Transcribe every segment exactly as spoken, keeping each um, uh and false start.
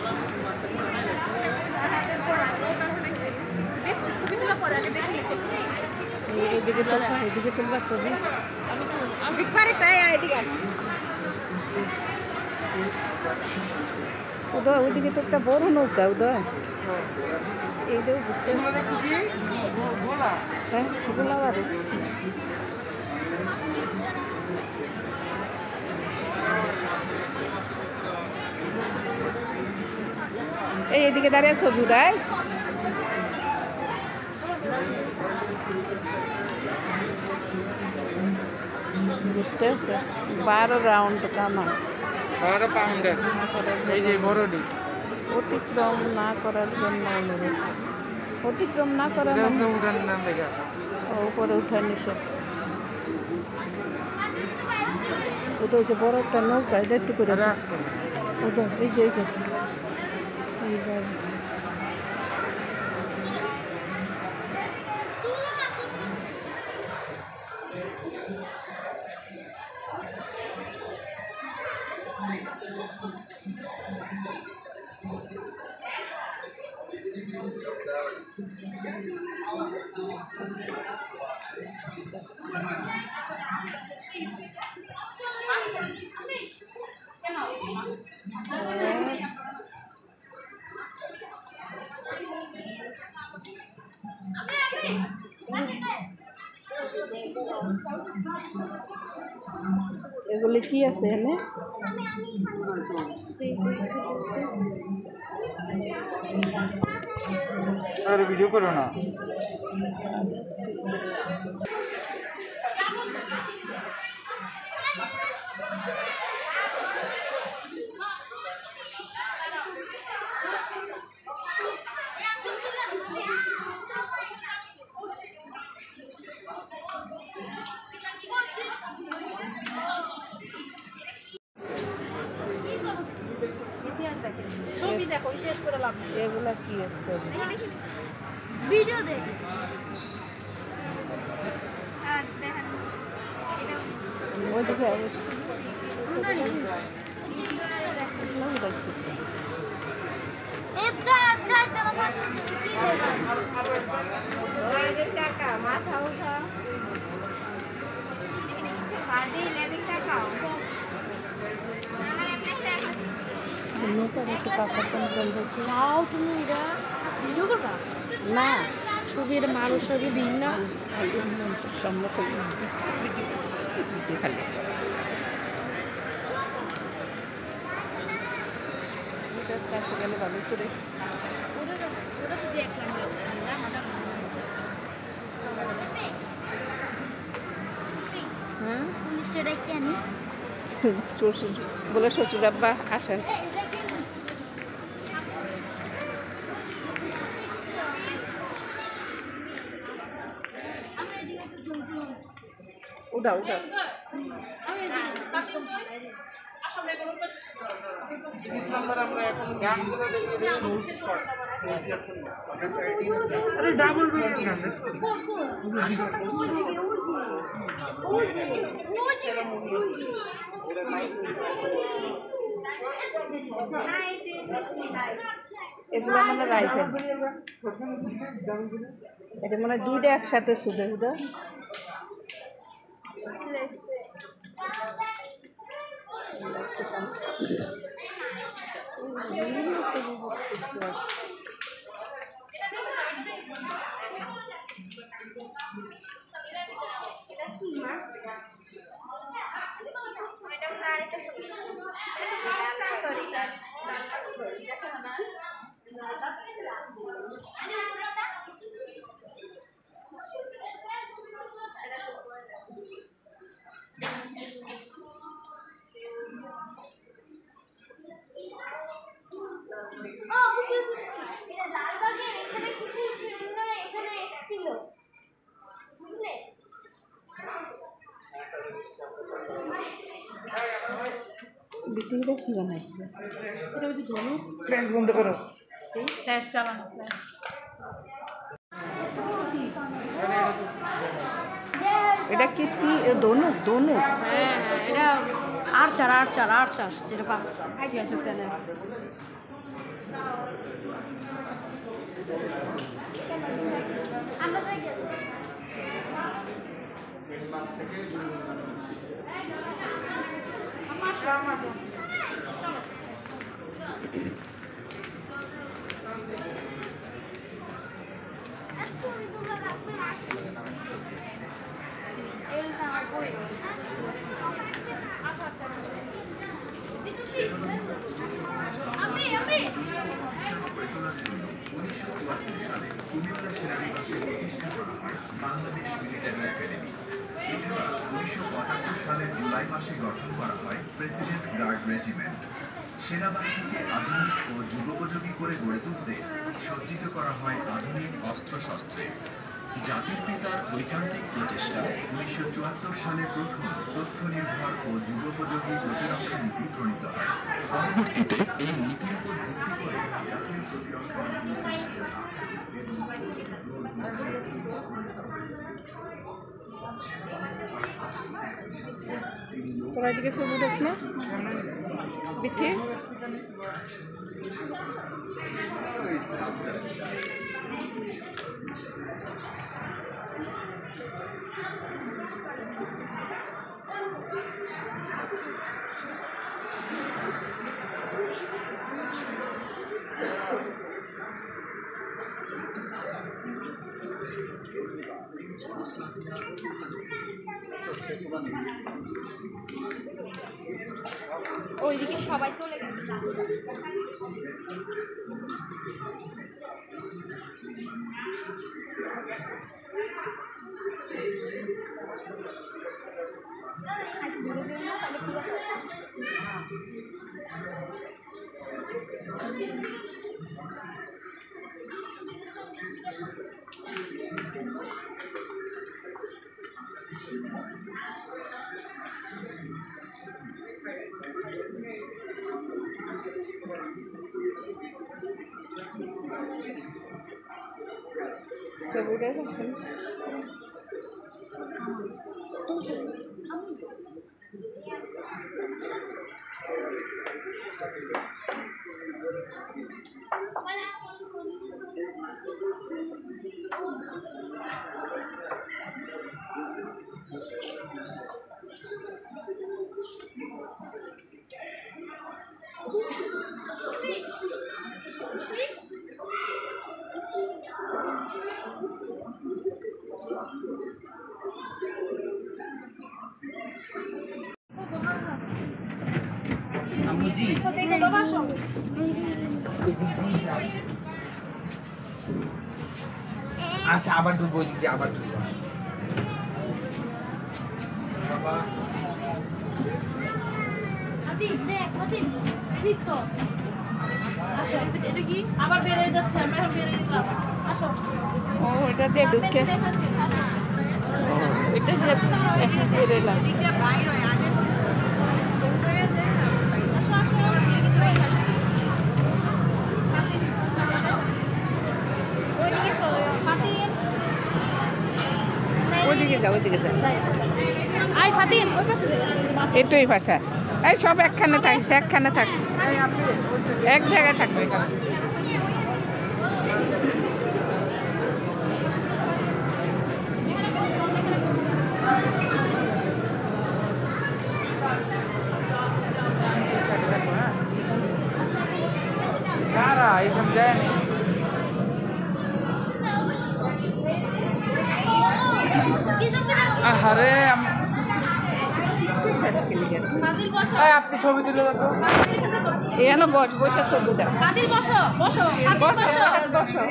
এদিকে তো এদিকে তুলবার ছবি উদয় ওইদিকে তো একটা বড় নৌকা উদয় এইটাও ঘুরতে হ্যাঁ গোলাবাড়ি এই এদিকে দাঁড়িয়ে ছবি উদয় ঘুরতে আছে বারো রাউন্ড কামান বারো পাউন্ডের এই যে বড়ডি অতিক্রম না করার জন্য অনুরোধ অতিক্রম না করার উঠান নাম লেখা উপরে উঠার নিষেধ ওদের যে বড় একটা নৌকা এটা একটু করে ওদের এই যে এই যে এইবার এগুলি কি আছে এনে আর ভিডিও করো না ছবি দেখো ইতিহাস করে লাভ এগুলা কি আছে ভিডিও দেখ আর দেখেন এটা ওই দিকে টাকা মাথা উঠা না ছবির মানুষ দিন না সম্মুখে খালি কাছে গেলে ভালো করে হ্যাঁ শ্বশুর বলে শ্বশুর আব্বা আসেন উঠা উঠা আরে ডাবল বেড গান এগুলো মানে রাইফেল এটা মানে দুইটা একসাথে শুধু উদা বিটিটা কি বানাইছে এটা ওই যে ধনু ফ্রেন্ড বন্ধ করো ফ্ল্যাশ চালানো এটা কি ধনু ধনু হ্যাঁ এটা আর্চার আর্চার আর্চার যেটা ঠিক আছে তাহলে আমরা তো গেছি আমি আমি উনিশশো চুয়াত্তর সালে কুমিল্লা সেনানিবাসে প্রতিষ্ঠা করা হয় বাংলাদেশ মিলিটারি একাডেমি। এছাড়া উনিশশো পঁচাত্তর সালের জুলাই মাসে গঠন করা হয় প্রেসিডেন্ট গার্ড রেজিমেন্ট। সেনাবাহিনীকে আধুনিক ও যুগোপযোগী করে গড়ে তুলতে সজ্জিত করা হয় আধুনিক অস্ত্রশস্ত্রে। জাতির পিতার ঐকান্তিক প্রচেষ্টা উনিশশো চুয়াত্তর সালে প্রথম তথ্য নির্ভর ও যুগোপযোগী প্রতিরক্ষা নীতি প্রণীত হয়। পরবর্তীতে এই নীতির উপর ভিত্তি করে জাতীয় প্রতিরক্ষা তোরা এদিকে ছবি উঠেছ না বিথি ওইদিকে সবাই চলে গেছে ছবি উঠেছে Amuji. আচ্ছা আবার ডুবো দিদি আবার ডুবো বাবা আদি দেখ আদি প্লিজ তো আসো এটা কি আবার বের হয়ে যাচ্ছে আমি এখন বের হয়ে গেলাম আসো ও এটা দিয়ে ঢুকে এটা দিয়ে এখন বেরোলাম দিকে বাইর হয় আগে আসো আসো আমার প্লে কিছু রাইট আসছে ওইদিকে চলে যাও ফাতিন ওইদিকে যাও ওইদিকে যাও আই ফাতিন ওই পাশে এটাই ভাষা এই সব একখানে থাকিস একখানে থাক এক জায়গায় থাকবে কারা এখানে যায়নি আরে আপনি ছবি তুলে রাখো এখানে বস বসে ছবিটা ফাতিন বসো বসো ফাতিন বসো বসো বসো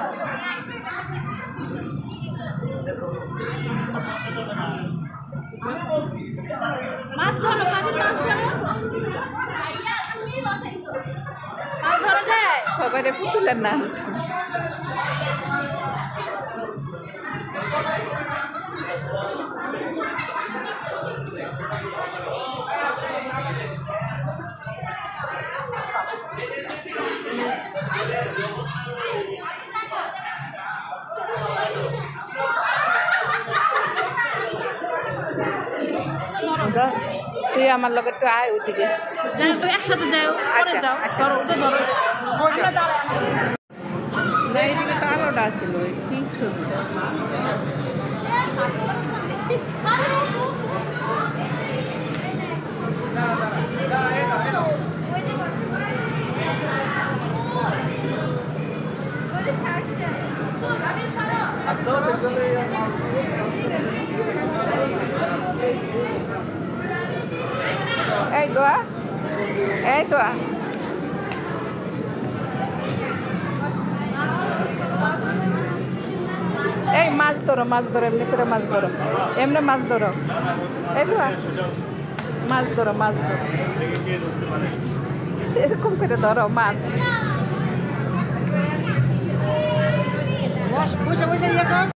মাছ ধরো ফাতিন মাছ ধরো ভাইয়া তুমি বসাইছো মাছ ধরা যায় সবাই পুতুলের না তুই আমার লগে একটু আয় ওদিকে যাই তো একসাথে যাও পরে যাও ধরো তো ধরো আমরা দাঁড়াই না এদিকে তো আলোটা ছিল ওই পিঙ্ক ছবিটা এই দোয়া এই দোয়া এই মাছ ধরো মাছ ধরো এমনি করে মাছ ধরো এমনি মাছ ধরো এই দোয়া মাছ ধরো মাছ ধরো এরকম করে ধরো মাছ বসে বসে ইয়ে কর